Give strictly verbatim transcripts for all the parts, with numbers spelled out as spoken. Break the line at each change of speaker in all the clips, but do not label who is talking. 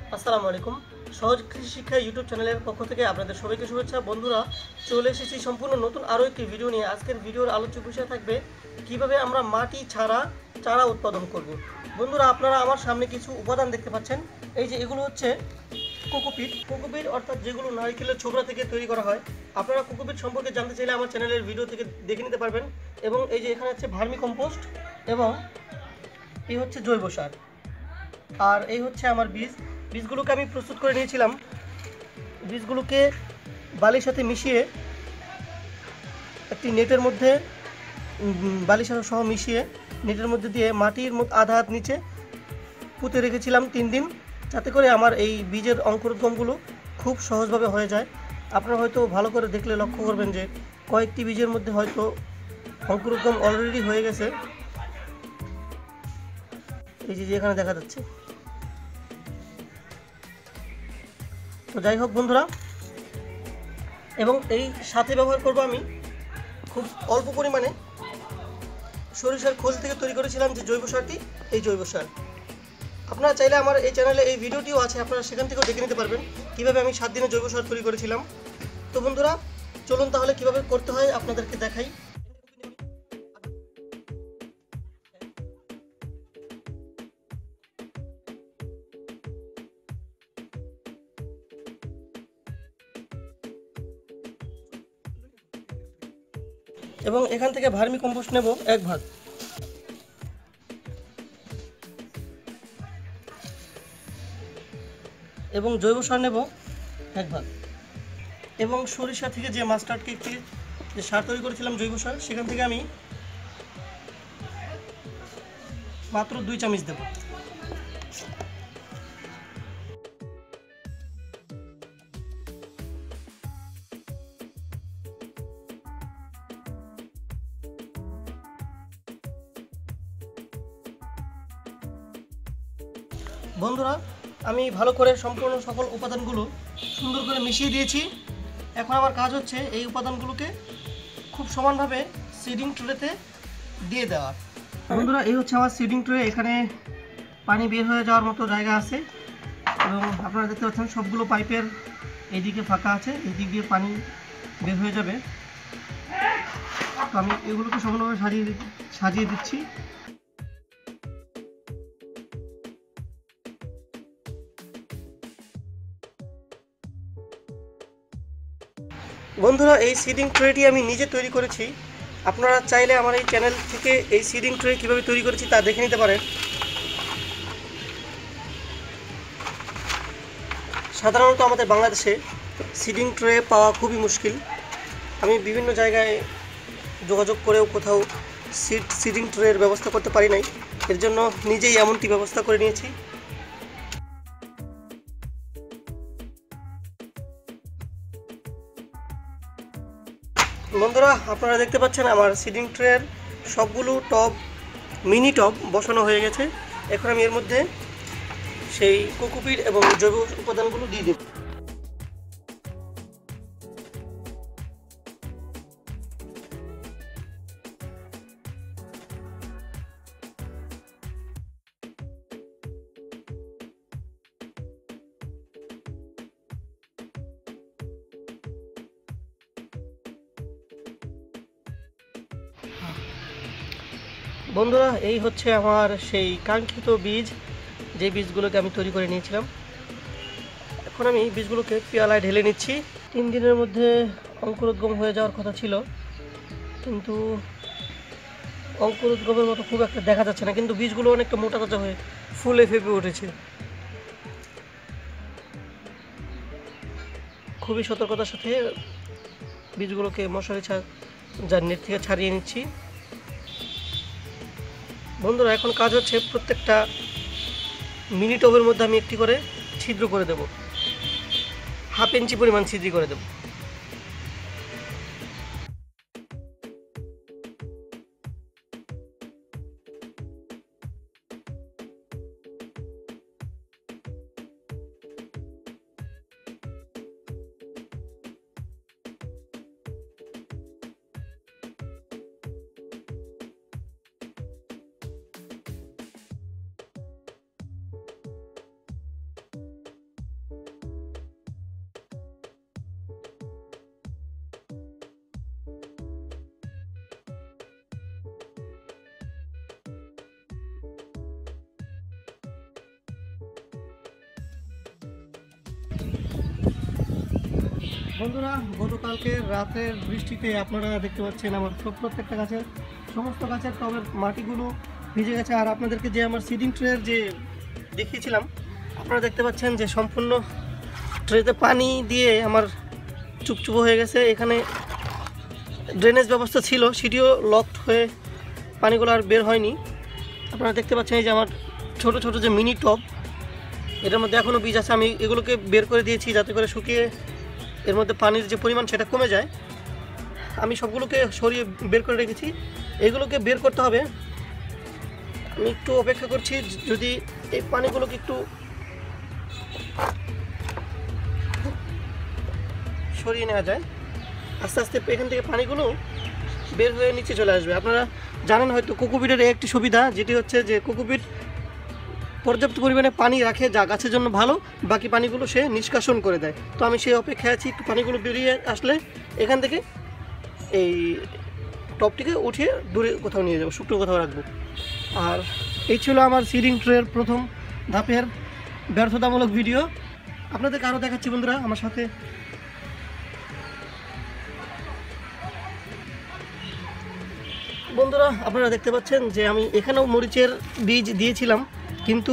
আসসালামু আলাইকুম। সহজ কৃষি শিক্ষা ইউটিউব চ্যানেলের পক্ষ থেকে আপনাদের সবাইকে শুভেচ্ছা। বন্ধুরা, চলে এসেছি সম্পূর্ণ নতুন আরও একটি ভিডিও নিয়ে। আজকের ভিডিওর আলোচ্য বিষয় থাকবে কিভাবে আমরা মাটি ছাড়া চারা উৎপাদন করব। বন্ধুরা, আপনারা আমার সামনে কিছু উপাদান দেখতে পাচ্ছেন। এই যে এগুলো হচ্ছে কোকোপিট। কোকোপিট অর্থাৎ যেগুলো নারকেলের ছোবড়া থেকে তৈরি করা হয়। আপনারা কোকোপিট সম্পর্কে জানতে চাইলে আমার চ্যানেলের ভিডিও থেকে দেখে নিতে পারবেন। এবং এই যে এখানে হচ্ছে ভার্মি কম্পোস্ট এবং এই হচ্ছে জৈব সার, আর এই হচ্ছে আমার বীজ। বীজগুলোকে আমি প্রস্তুত করে নিয়েছিলাম। বীজগুলোকে বালির সাথে মিশিয়ে একটি নেটের মধ্যে বালির সাথে সহ মিশিয়ে নেটের মধ্যে দিয়ে মাটির আধা হাত নিচে পুঁতে রেখেছিলাম তিন দিন, যাতে করে আমার এই বীজের অঙ্কুরোদ্গমগুলো খুব সহজভাবে হয়ে যায়। আপনারা হয়তো ভালো করে দেখলে লক্ষ্য করবেন যে কয়েকটি বীজের মধ্যে হয়তো অঙ্কুরোদ্গম অলরেডি হয়ে গেছে। এই যে এখানে দেখা যাচ্ছে। তো যাই হোক বন্ধুরা, এবং এই সাথে ব্যবহার করব আমি খুব অল্প পরিমাণে সরিষার খোল থেকে তৈরি করেছিলাম যে জৈব সারটি, এই জৈব সার। আপনারা চাইলে আমার এই চ্যানেলে এই ভিডিওটিও আছে, আপনারা সেখান থেকেও দেখে নিতে পারবেন কীভাবে আমি সাত দিনে জৈব সার তৈরি করেছিলাম। তো বন্ধুরা, চলুন তাহলে কীভাবে করতে হয় আপনাদেরকে দেখাই। এবং এখান থেকে ভার্মি কম্পোস্ট নেব এক ভাগ, এবং জৈব সার নেব এক ভাগ, এবং সরিষা থেকে যে মাস্টার্ড কেক থেকে যে সার তৈরি করেছিলাম জৈব সার, সেখান থেকে আমি মাত্র দুই চামচ দেব। বন্ধুরা, আমি ভালো করে সম্পূর্ণ সকল উপাদানগুলো সুন্দর করে মিশিয়ে দিয়েছি। এখন আমার কাজ হচ্ছে এই উপাদানগুলোকে খুব সমানভাবে সিডিং ট্রেতে দিয়ে দেওয়া। বন্ধুরা, এই হচ্ছে আমার সিডিং ট্রে। এখানে পানি বের হয়ে যাওয়ার মতো জায়গা আছে, এবং আপনারা দেখতে পাচ্ছেন সবগুলো পাইপের এইদিকে ফাঁকা আছে, এই দিক দিয়ে পানি বের হয়ে যাবে। তো আমি এগুলোকে সমানভাবে সাজিয়ে সাজিয়ে দিচ্ছি। বন্ধুরা, এই সিডিং ট্রেটি আমি নিজে তৈরি করেছি। আপনারা চাইলে আমার এই চ্যানেল থেকে এই সিডিং ট্রে কীভাবে তৈরি করেছি তা দেখে নিতে পারেন। সাধারণত আমাদের বাংলাদেশে সিডিং ট্রে পাওয়া খুবই মুশকিল। আমি বিভিন্ন জায়গায় যোগাযোগ করেও কোথাও সিড সিডিং ট্রের ব্যবস্থা করতে পারি নাই, এর জন্য নিজেই এমনটি ব্যবস্থা করে নিয়েছি। বন্ধুরা, আপনারা দেখতে পাচ্ছেন আমার সিডিং ট্রের সবগুলো টব মিনি টব বসানো হয়ে গেছে। এখন আমি এর মধ্যে সেই কোকোপিট এবং জৈব উপাদানগুলো দিয়ে দেব। বন্ধুরা, এই হচ্ছে আমার সেই কাঙ্ক্ষিত বীজ, যে বীজগুলোকে আমি তৈরি করে নিয়েছিলাম। এখন আমি বীজগুলোকে পেয়ালায় ঢেলে নিচ্ছি। তিন দিনের মধ্যে অঙ্কুরোদ্গম হয়ে যাওয়ার কথা ছিল, কিন্তু অঙ্কুরোদ্গমের মতো খুব একটা দেখা যাচ্ছে না, কিন্তু বীজগুলো অনেকটা মোটা তাজা হয়ে ফুলে ফেপে উঠেছে। খুবই সতর্কতার সাথে বীজগুলোকে মশারি যার নেট থেকে ছাড়িয়ে নিচ্ছি। বন্ধুরা, এখন কাজ হচ্ছে প্রত্যেকটা মিনি টবের মধ্যে আমি একটি করে ছিদ্র করে দেব, হাফ ইঞ্চি পরিমাণ ছিদ্র করে দেব। বন্ধুরা, গতকালকে রাতের বৃষ্টিতে আপনারা দেখতে পাচ্ছেন আমার সব প্রত্যেকটা গাছের সমস্ত গাছের টবের মাটিগুলো ভিজে গেছে। আর আপনাদেরকে যে আমার সিডিং ট্রের যে দেখিয়েছিলাম, আপনারা দেখতে পাচ্ছেন যে সম্পূর্ণ ট্রেতে পানি দিয়ে আমার চুপচুপ হয়ে গেছে। এখানে ড্রেনেজ ব্যবস্থা ছিল, সেটিও লকড হয়ে পানিগুলো আর বের হয়নি। আপনারা দেখতে পাচ্ছেন এই যে আমার ছোট ছোট যে মিনি টব, এটার মধ্যে এখনও বীজ আছে। আমি এগুলোকে বের করে দিয়েছি যাতে করে শুকিয়ে এর মধ্যে পানির যে পরিমাণ সেটা কমে যায়। আমি সবগুলোকে সরিয়ে বের করে রেখেছি, এগুলোকে বের করতে হবে। আমি একটু অপেক্ষা করছি যদি এই পানিগুলোকে একটু সরিয়ে নেওয়া যায়, আস্তে আস্তে এখান থেকে পানিগুলো বের হয়ে নিচে চলে আসবে। আপনারা জানেন হয়তো কোকোপিটের একটি সুবিধা, যেটি হচ্ছে যে কোকোপিট পর্যাপ্ত পরিমাণে পানি রাখে, যা গাছের জন্য ভালো, বাকি পানিগুলো সে নিষ্কাশন করে দেয়। তো আমি সেই অপেক্ষায় আছি, একটু পানিগুলো বেরিয়ে আসলে এখান থেকে এই টপটিকে উঠিয়ে দূরে কোথাও নিয়ে যাবো, শুকনো কোথাও রাখবো। আর এই ছিল আমার সিডিং ট্রের প্রথম ধাপের ব্যর্থতামূলক ভিডিও। আপনাদেরকে আরও দেখাচ্ছি বন্ধুরা আমার সাথে। বন্ধুরা, আপনারা দেখতে পাচ্ছেন যে আমি এখানেও মরিচের বীজ দিয়েছিলাম, কিন্তু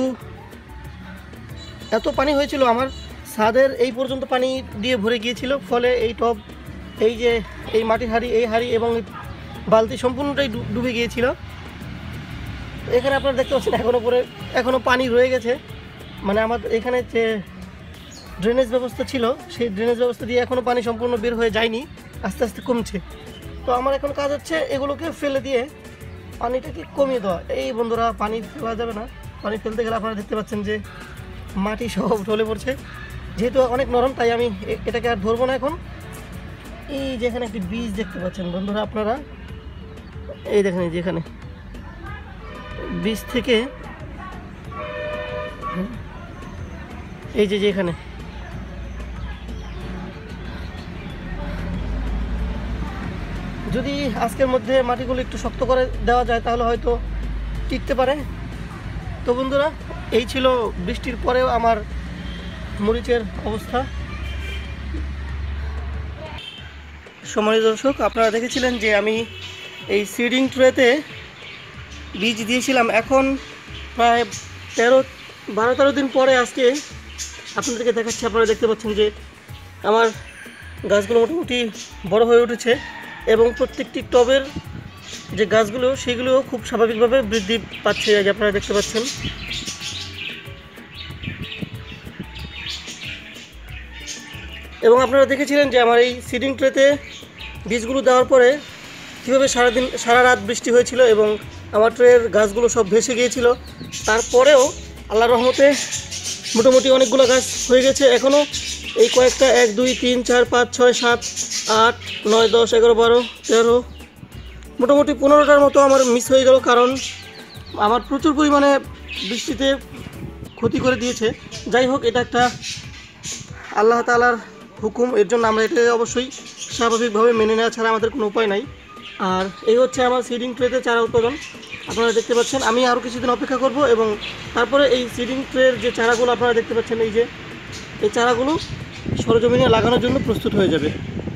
এত পানি হয়েছিল আমার ছাদের এই পর্যন্ত পানি দিয়ে ভরে গিয়েছিল, ফলে এই টব, এই যে এই মাটির হাঁড়ি, এই হাঁড়ি এবং বালতি সম্পূর্ণটাই ডুবে গিয়েছিল। এখানে আপনারা দেখতে পাচ্ছেন এখনও পরে এখনও পানি রয়ে গেছে। মানে আমার এখানে যে ড্রেনেজ ব্যবস্থা ছিল, সেই ড্রেনেজ ব্যবস্থা দিয়ে এখনও পানি সম্পূর্ণ বের হয়ে যায়নি, আস্তে আস্তে কমছে। তো আমার এখন কাজ হচ্ছে এগুলোকে ফেলে দিয়ে পানিটাকে কমিয়ে দেওয়া। এই বন্ধুরা, পানি ফেলা যাবে না, পানি ফেলতে গেলে আপনারা দেখতে পাচ্ছেন যে মাটি সব ঢলে পড়ছে। যেহেতু অনেক নরম, তাই আমি এটাকে আর ধরবো না এখন। এই যেখানে একটি বীজ দেখতে পাচ্ছেন বন্ধুরা আপনারা, এই দেখেন যেখানে বীজ থেকে এই যে যেখানে যদি আজকের মধ্যে মাটিগুলো একটু শক্ত করে দেওয়া যায় তাহলে হয়তো টিকতে পারে। তো বন্ধুরা, এই ছিল বৃষ্টির পরেও আমার মরিচের অবস্থা। সম্মানিত দর্শক, আপনারা দেখেছিলেন যে আমি এই সিডিং ট্রেতে বীজ দিয়েছিলাম। এখন প্রায় তেরো বারো তেরো দিন পরে আজকে আপনাদেরকে দেখাচ্ছি। আপনারা দেখতে পাচ্ছেন যে আমার গাছগুলো মোটামুটি বড় হয়ে উঠেছে এবং প্রত্যেকটি টবের যে গাছগুলো সেগুলো খুব স্বাভাবিকভাবে বৃদ্ধি পাচ্ছে, যে আপনারা দেখতে পাচ্ছেন। এবং আপনারা দেখেছিলেন যে আমার এই সিডিং ট্রেতে বীজগুলো দেওয়ার পরে কীভাবে সারাদিন সারা রাত বৃষ্টি হয়েছিল এবং আমার ট্রের গাছগুলো সব ভেসে গিয়েছিল। তারপরেও আল্লাহর রহমতে মোটামুটি অনেকগুলো গাছ হয়ে গেছে। এখনও এই কয়েকটা এক দুই তিন চার পাঁচ ছয় সাত আট নয় দশ এগারো বারো তেরো মোটামুটি পনেরোটার মতো আমার মিস হয়ে গেল, কারণ আমার প্রচুর পরিমাণে বৃষ্টিতে ক্ষতি করে দিয়েছে। যাই হোক, এটা একটা আল্লাহ তাআলার হুকুম, এর জন্য আমরা এটা অবশ্যই স্বাভাবিকভাবে মেনে নেওয়া ছাড়া আমাদের কোনো উপায় নাই। আর এই হচ্ছে আমার সিডিং ট্রেতে চারা উৎপাদন। আপনারা দেখতে পাচ্ছেন আমি আরও কিছুদিন অপেক্ষা করব এবং তারপরে এই সিডিং ট্রের যে চারাগুলো আপনারা দেখতে পাচ্ছেন, এই যে এই চারাগুলো সরজমিনে লাগানোর জন্য প্রস্তুত হয়ে যাবে।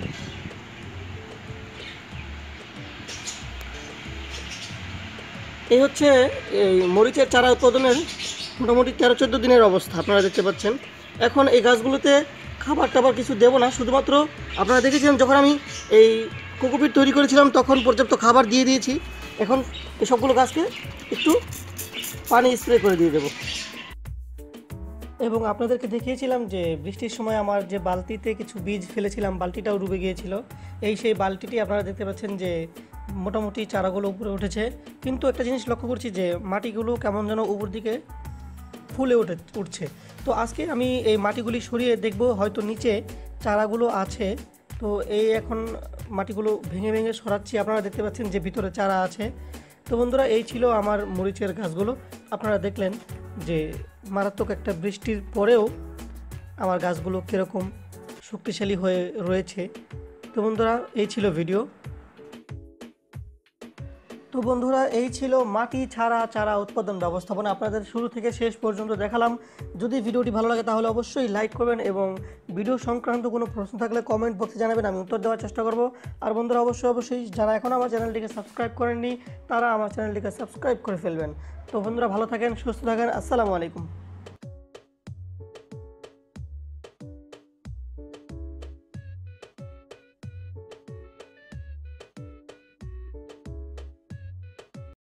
এই হচ্ছে এই মরিচের চারা উৎপাদনের মোটামুটি তেরো চোদ্দো দিনের অবস্থা। আপনারা দেখতে পাচ্ছেন এখন এই গাছগুলোতে খাবার টাবার কিছু দেবো না, শুধুমাত্র আপনারা দেখেছিলেন যখন আমি এই কোকোপিট তৈরি করেছিলাম তখন পর্যাপ্ত খাবার দিয়ে দিয়েছি। এখন এই সবগুলো গাছকে একটু পানি স্প্রে করে দিয়ে দেবো। এবং আপনাদেরকে দেখিয়েছিলাম যে বৃষ্টির সময় আমার যে বালতিতে কিছু বীজ ফেলেছিলাম, বালতিটাও ডুবে গিয়েছিল। এই সেই বালতিটি আপনারা দেখতে পাচ্ছেন যে মোটামুটি চারাগুলো উপরে উঠেছে, কিন্তু একটা জিনিস লক্ষ্য করছি যে মাটিগুলো কেমন যেন উপর দিকে ফুলে উঠে উঠছে। তো আজকে আমি এই মাটিগুলি সরিয়ে দেখব, হয়তো নিচে চারাগুলো আছে। তো এই এখন মাটিগুলো ভেঙে ভেঙে সরাচ্ছি। আপনারা দেখতে পাচ্ছেন যে ভিতরে চারা আছে। তো বন্ধুরা, এই ছিল আমার মরিচের গাছগুলো। আপনারা দেখলেন যে মারাত্মক একটা বৃষ্টির পরেও আমার গাছগুলো কীরকম শক্তিশালী হয়ে রয়েছে। তো বন্ধুরা, এই ছিল ভিডিও। তো বন্ধুরা, এই ছিল মাটি ছাড়া চারা উৎপাদন ব্যবস্থাপনা। আপনাদের শুরু থেকে শেষ পর্যন্ত দেখালাম। যদি ভিডিওটি ভালো লাগে তাহলে অবশ্যই লাইক করবেন এবং ভিডিও সংক্রান্ত কোনো প্রশ্ন থাকলে কমেন্ট বক্সে জানাবেন, আমি উত্তর দেওয়ার চেষ্টা করব। আর বন্ধুরা, অবশ্যই অবশ্যই যারা এখন আমার চ্যানেলটিকে সাবস্ক্রাইব করেননি তারা আমার চ্যানেলটিকে সাবস্ক্রাইব করে ফেলবেন। তো বন্ধুরা, ভালো থাকেন, সুস্থ থাকেন, আসসালামু আলাইকুম।